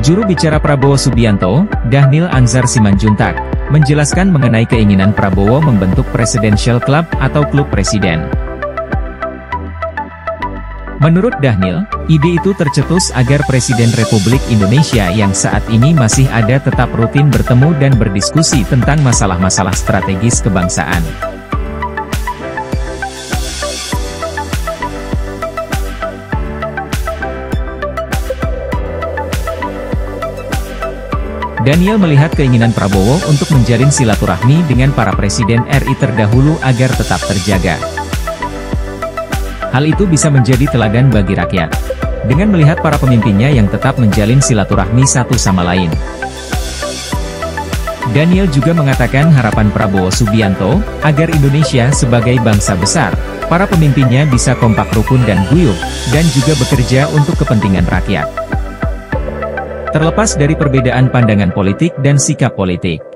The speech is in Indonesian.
Juru bicara Prabowo Subianto, Dhanil Anzar Simanjuntak, menjelaskan mengenai keinginan Prabowo membentuk Presidential Club atau klub presiden. Menurut Dhanil, ide itu tercetus agar Presiden Republik Indonesia yang saat ini masih ada tetap rutin bertemu dan berdiskusi tentang masalah-masalah strategis kebangsaan. Dhanil melihat keinginan Prabowo untuk menjalin silaturahmi dengan para presiden RI terdahulu agar tetap terjaga. Hal itu bisa menjadi teladan bagi rakyat, dengan melihat para pemimpinnya yang tetap menjalin silaturahmi satu sama lain. Dhanil juga mengatakan harapan Prabowo Subianto, agar Indonesia sebagai bangsa besar, para pemimpinnya bisa kompak rukun dan guyup, dan juga bekerja untuk kepentingan rakyat. Terlepas dari perbedaan pandangan politik dan sikap politik.